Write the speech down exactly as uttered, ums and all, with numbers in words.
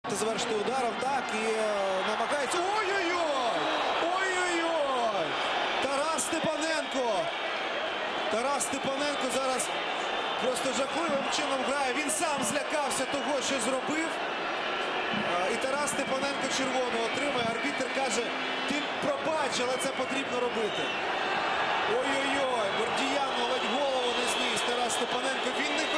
Завершити ударом, так, і е, намагається. Ой-ой-ой! Ой-ой-ой! Тарас Степаненко! Тарас Степаненко зараз просто жахливим чином грає. Він сам злякався того, що зробив. Е, і Тарас Степаненко червону отримує. Арбітр каже, ти пробач, але це потрібно робити. Ой-ой-ой! Бурдіян ледь голову не зніс. Тарас Степаненко. Він не